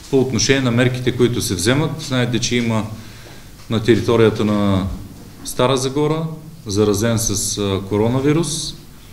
по отношение на мерките, които се вземат. Знаете, че има на територията на Стара Загора заразен с коронавирус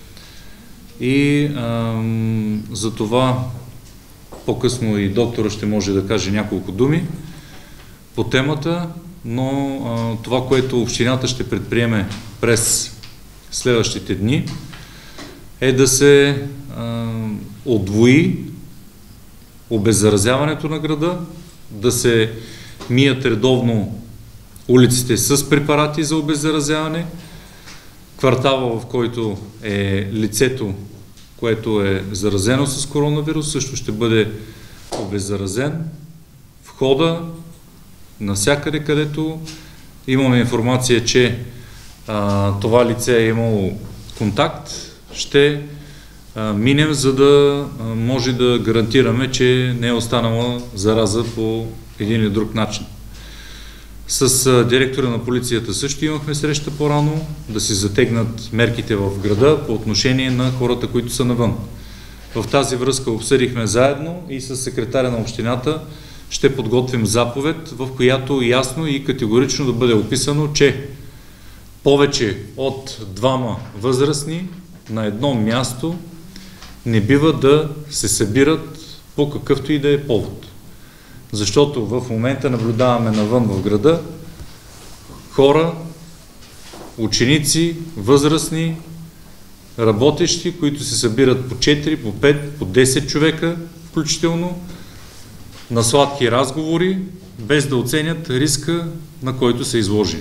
и за това по-късно и доктора ще може да каже няколко думи по темата, но това, което общината ще предприеме през следващите дни, е да се удвои обеззаразяването на града, да се мият редовно улиците с препарати за обеззаразяване, квартала, в който е лицето, което е заразено с коронавирус, също ще бъде обеззаразен. Входа, навсякъде, където имаме информация, че това лице е имало контакт, ще минем, за да може да гарантираме, че не е останала зараза по един или друг начин. С директора на полицията също имахме среща по-рано, да се затегнат мерките в града по отношение на хората, които са навън. В тази връзка обсъдихме заедно и с секретаря на общината ще подготвим заповед, в която ясно и категорично да бъде описано, че повече от 2 възрастни на едно място не бива да се събират по какъвто и да е повод. Защото в момента наблюдаваме навън в града хора, ученици, възрастни, работещи, които се събират по 4, по 5, по 10 човека включително, на сладки разговори, без да оценят риска, на който са изложени.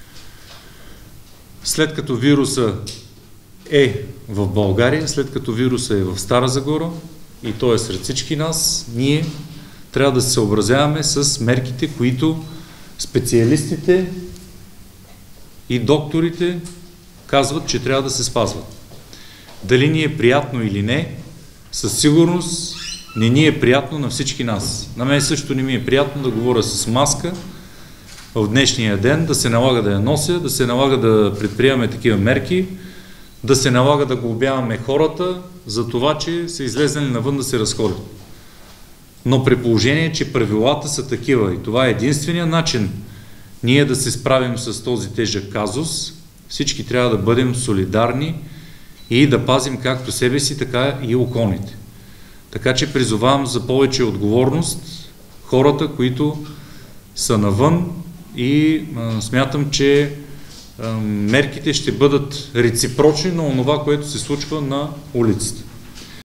След като вируса е в България, след като вируса е в Стара Загора и той е сред всички нас, ние трябва да се съобразяваме с мерките, които специалистите и докторите казват, че трябва да се спазват. Дали ни е приятно или не, със сигурност не ни е приятно на всички нас. На мен също не ми е приятно да говоря с маска в днешния ден, да се налага да я нося, да се налага да предприемаме такива мерки, да се налага да глобяваме хората за това, че са излезнали навън да се разходят. Но при положение, че правилата са такива и това е единствения начин ние да се справим с този тежък казус, всички трябва да бъдем солидарни и да пазим както себе си, така и околните. Така че призовавам за повече отговорност хората, които са навън и смятам, че мерките ще бъдат реципрочни на това, което се случва на улиците.